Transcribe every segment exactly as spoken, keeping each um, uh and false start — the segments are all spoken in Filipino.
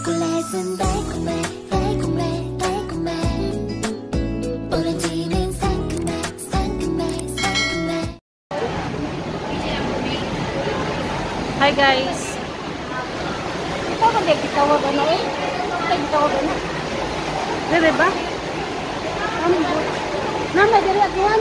초콜릿은 달콤해 달콤해 달콤해 오렌지는 상큼해 상큼해 상큼해. Hi guys. Ito ba di gitawagan na eh? Ito gitawagan na. Dire ba? Ano ba? Nama diri agahan.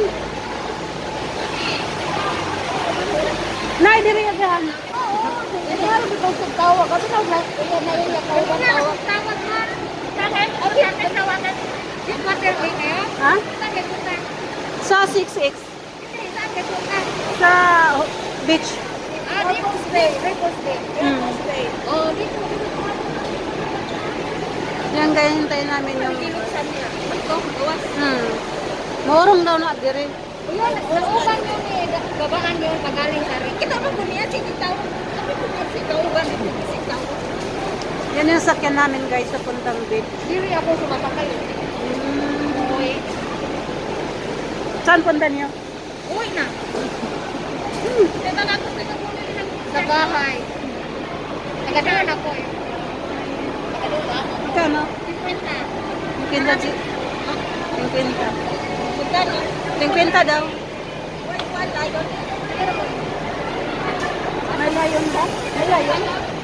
Nay dire agahan. Ini harus dikonsep tawag. Kasi na na na iya tawag tawag. Tawag na. Tahan o sa tawagan. Di quarter way na. Ha? Sa kesutan. Sa six X Sa kesutan. sa beach. Ah, Ripos Bay, Ripos Bay. Hmm. Bay. Oh, dito. Yan kaya hintayin namin yung Saan niya? Ito, gawas. hmm. Maurong daw na dire. Uyan, nauban yun eh. Babaan yun, magaling sa rin. Kita mo kung niya, sinitaw. Sabi ko niya, sinitaw. Ganit ko sinitaw. Yan yung sakyan namin guys sa puntang beach. Diri ako sumasakay. Hmm. Uy. Saan punta niyo? Uy na. Hmm. Teka na ako, teka mo sa bahay. Nagadaan ako eh. Nagadaan ako. Magkano? Kwenta. Yung kwenta si... Yung kwenta. Magkano? Yung kwenta daw. Uy, uwan, layon. May layon ba? May layon.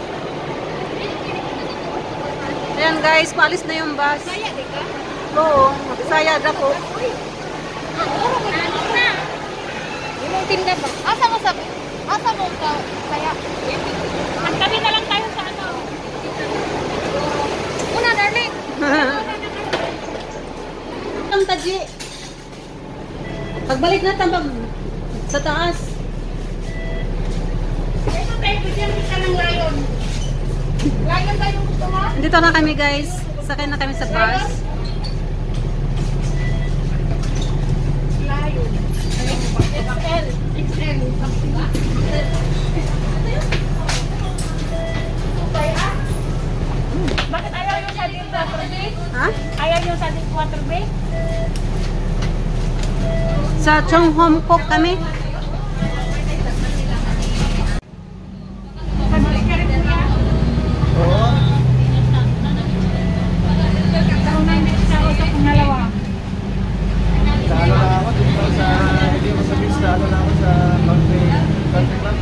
Ayan guys, paalis na yung bus. Kaya, di ka? Oo, magsayad ako. Uy. Ah, oo, ano na. Yung tinda ba? Asa mo sa... Asa mo ka? Kaya. Ang kami na lang tayo sa ano. Una, darling. Ang taji. Pagbalik na tambag sa taas. Ito tayo, bigyan kita ng layon. Layon tayo gusto mo? Dito na kami guys. Sakay na kami sa bus. Layon. X L. X L. Bakit ayaw yung sa din water bay? Ha? Ayaw yung sa din water bay? Sa Chong Hom Kok kami. Sa ano na ako, dito sa, hindi mo sa beach, sa ano na ako sa country, country club.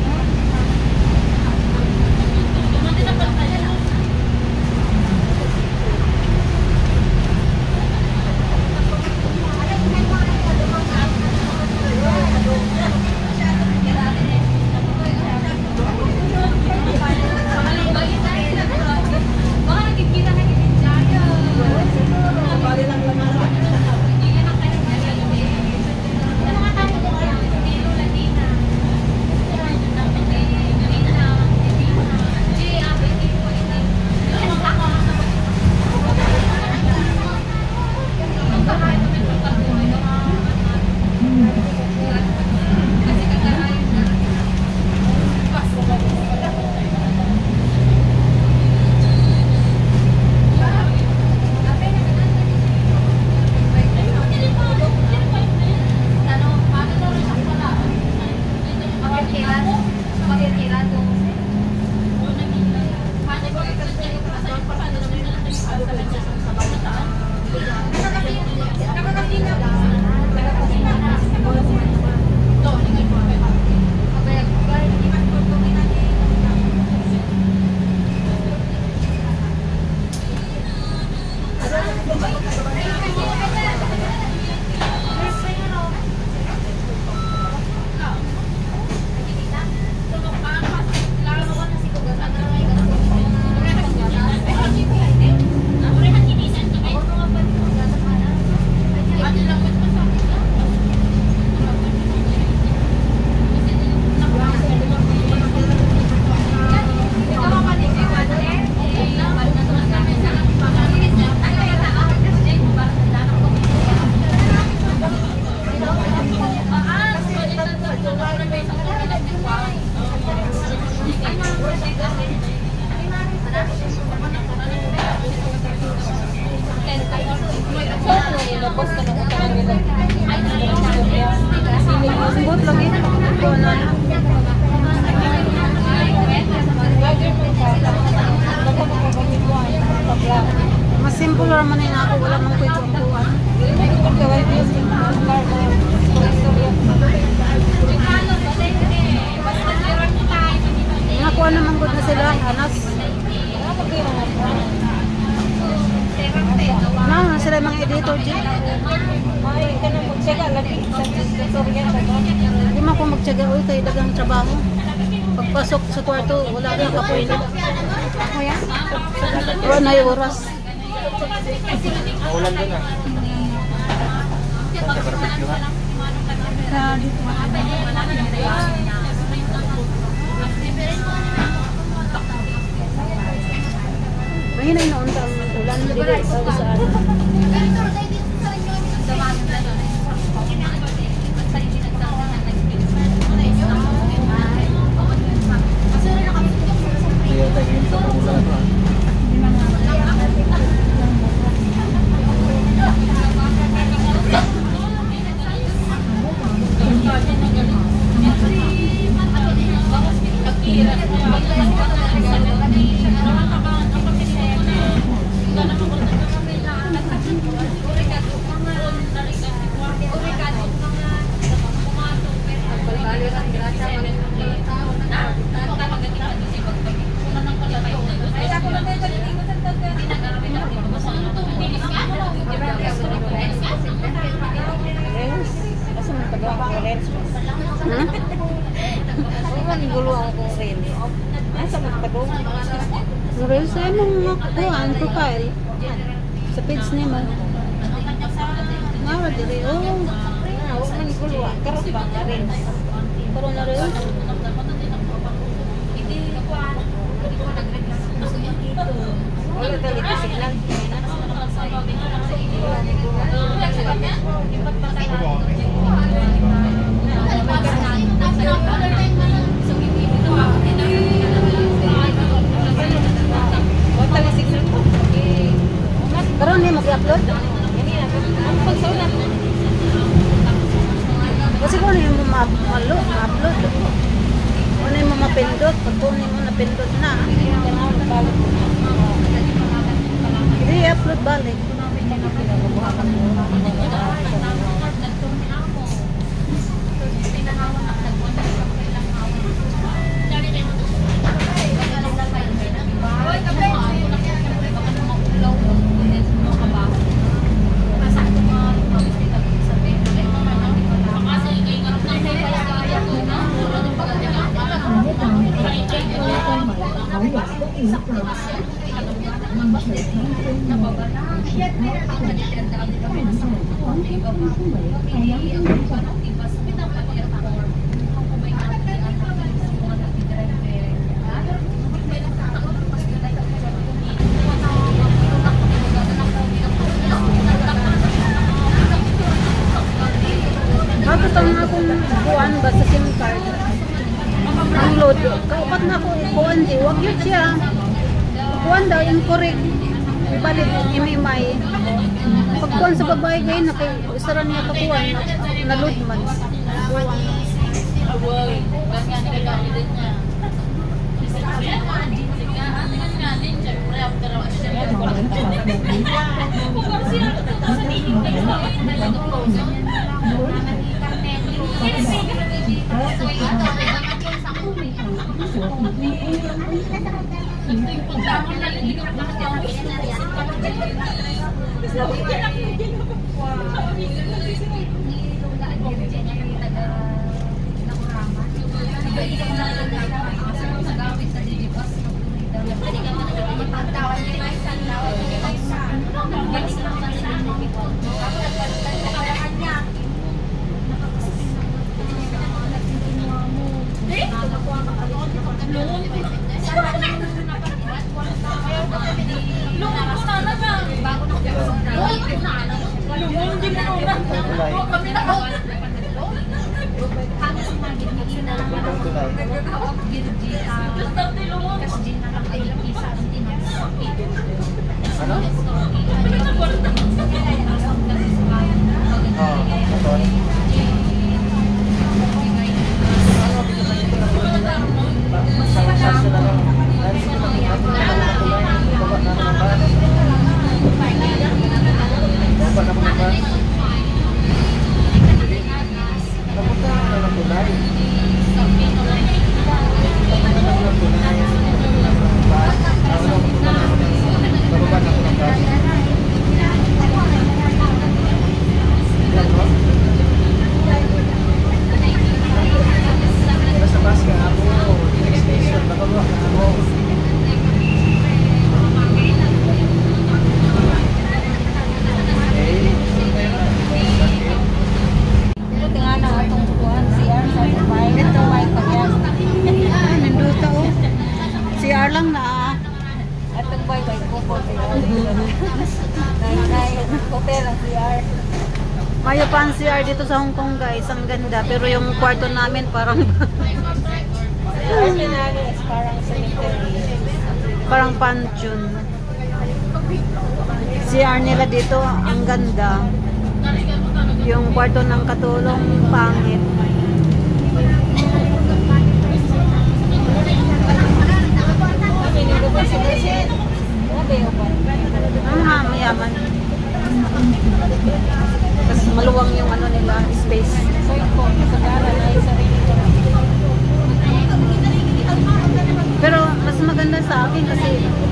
Sibot lagi. Kunan. Bago mo Simple naman na ako, wala mong kwento ang buwan. Nakuha naman good na sila, anas. Na, na sila mga editor dyan. Hindi mo ako magtsaga, uy, kayo dagang trabaho. Pagpasok sa kwarto, wala rin ako pwede. Wala na yung oras. Maulan doon ah. Saan ka barbecue ha? Mahina yung naunta ang ulan. Hindi ko ikaw saan. Hindi yata yung sa pag-ulan ha. Reels ay mong kuhaan, profile. Sa page niya mo. Nga, dili. Oh. Karoon na reels. Karoon niya mag-upload? Kasi kung ano yung ma-upload, ma-upload. Kung ano yung mapindot, pag kung ano yung napindot na. Hindi, i-upload balik. Bakit ang akong kuhaan ba sa SIM card? Ang load, kaupat na ako kuhaan di, wag yun siya. Kuhaan daw, incorrect. Ibalik, imimay. Pag kuhaan sa babae ngayon, isa rin niya kakuhaan, na-load man. Kuhaan. Ano? May pan C R dito sa Hong Kong guys, ang ganda. Pero yung kwarto namin parang Parang cemetery. parang pansyon. C R nila dito, ang ganda. Yung kwarto ng katulong pangit. Ah, mayaman. Mas maluwang yung ano nila, space. So yun po, kasagara na yung sarili ko. Pero mas maganda sa akin kasi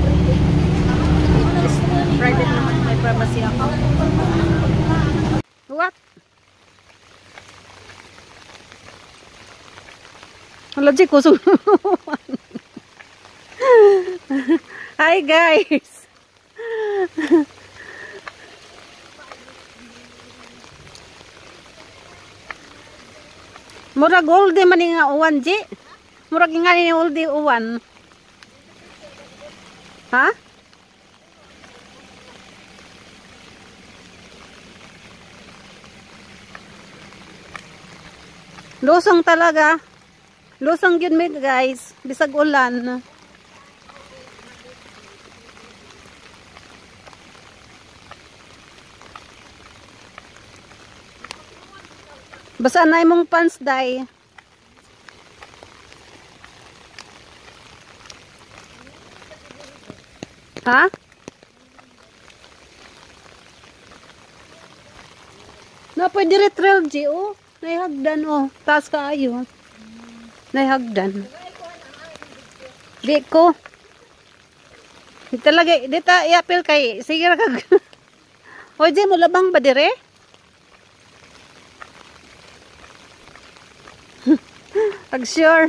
private naman, may privacy ako. What? Logic ko. Hi guys. Murag old man nga uwan ji. Murag nga ni old uwan. Ha? Lusong talaga. Lusong yun mi guys. Bisag ulan. Basa na imong pants day. Ha? Na pwede retrail G oh. Naihagdan oh. Taas kaayo. Naihagdan. Di ko. Di talaga. Di ta i-appeal kay. Sige ra kag. O G mo labang ba dire? Ag sure.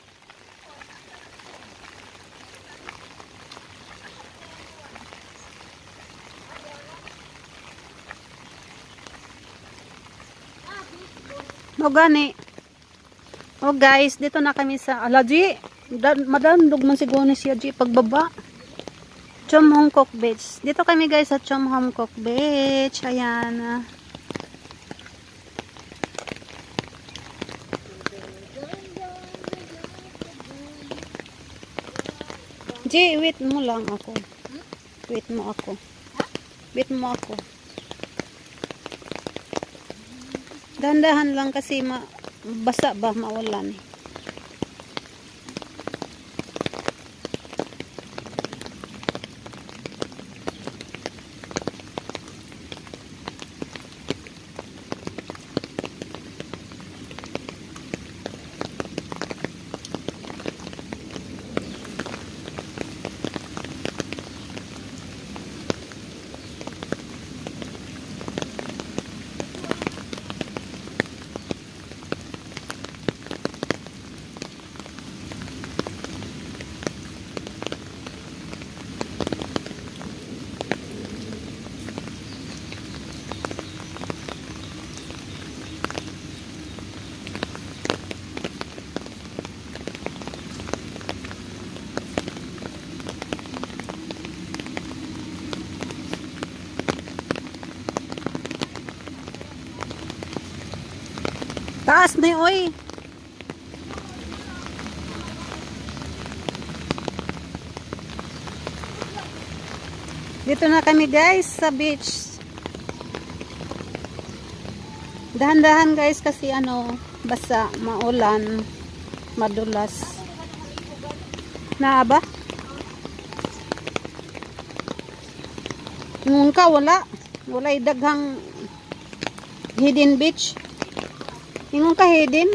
O gani. O guys, dito na kami sa Alaji. Madandog man siguro ni siya G pagbaba. Chom Hong Kok Beach. Dito kami guys sa Chom Hong Kok Beach. Ayan. G, wait mo lang ako. Wait mo ako. Wait mo ako. Dahan-dahan lang kasi ma basa ba maulan eh. Taas na yun, oy. Dito na kami guys sa beach. Dahan-dahan guys kasi ano, basa, maulan, madulas. Na ba? Nung ka wala. Wala daghang hidden beach. Ingon ka hidden?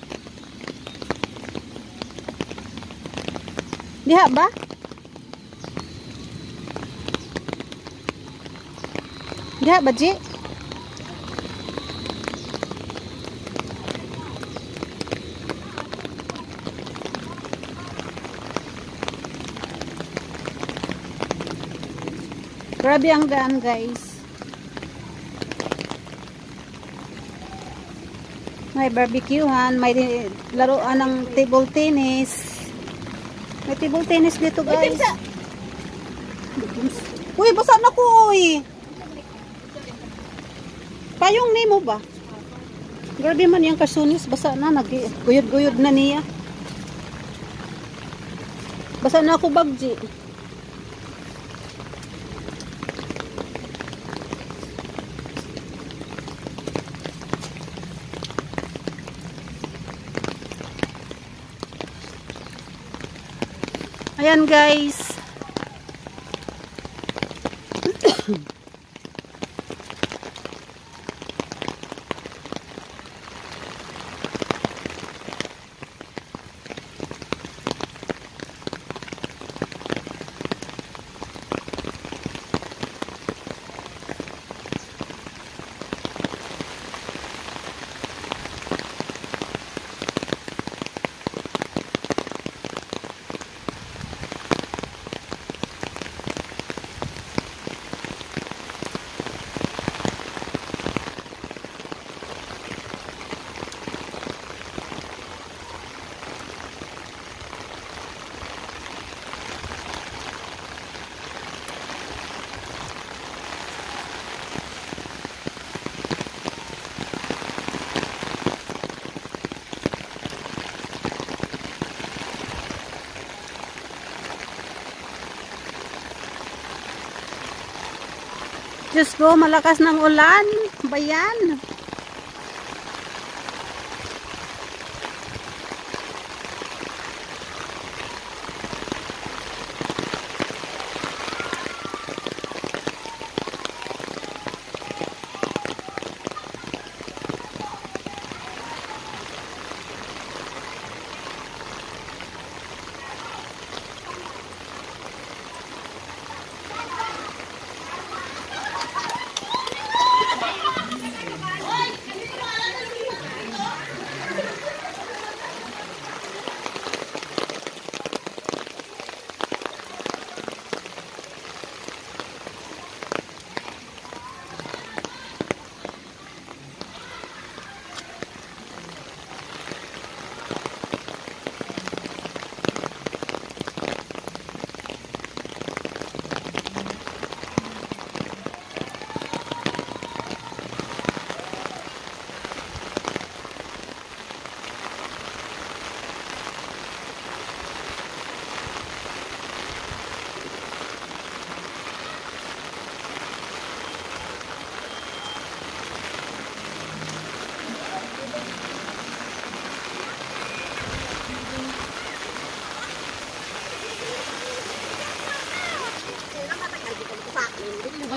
Diha ba? Diha ba, Ji? Grabe ang gaan, guys. May barbecuehan, may laruan ng table tennis. May table tennis dito, guys. Uy, basa na ko, uy. Payong nimo ba? Grabe man yung kasunis. Basa na. Nag-guyod-guyod na niya. Basa na ako bagji. Ayan guys. Diyos ko, malakas ng ulan. Bayan.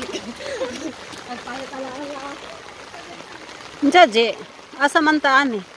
Jaje, asa man taan eh.